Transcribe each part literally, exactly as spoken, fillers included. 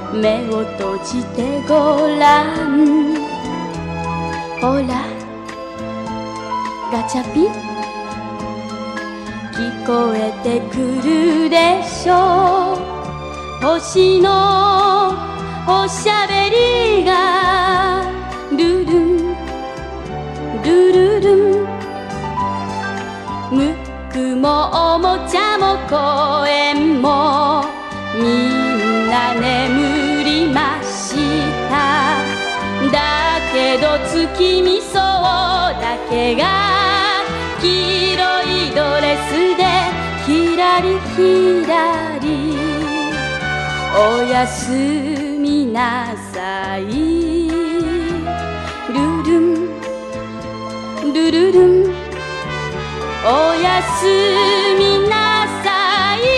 目を閉じてごらん。ほらガチャピン聞こえてくるでしょう。星のおしゃべりがルルンルルルン。ムックもおもちゃも公園もみんな眠りました。だけど月見草だけが黄色いドレスでひらりひらり。おやすみなさいルルンルルルン。おやすみなさい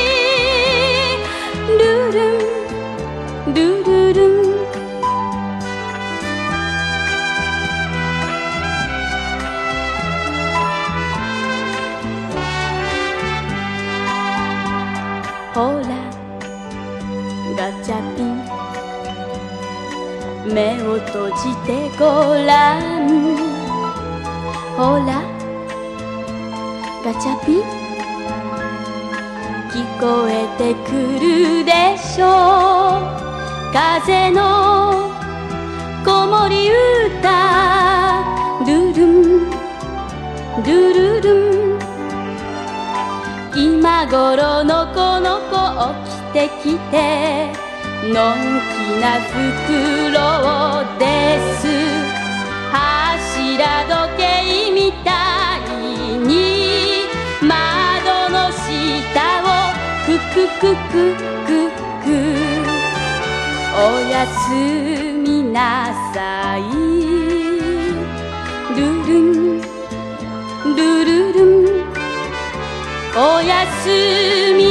ルルンルルルン。ほらガチャピン目を閉じてごらん。ほらガチャピン聞こえてくるでしょう。風の子守歌ルルンルルルン。今頃のこの子起きてきてのんきなフクロウです。柱時計みたいに窓の下をクククククク。おやすみなさいルルンルルルン。おやすみ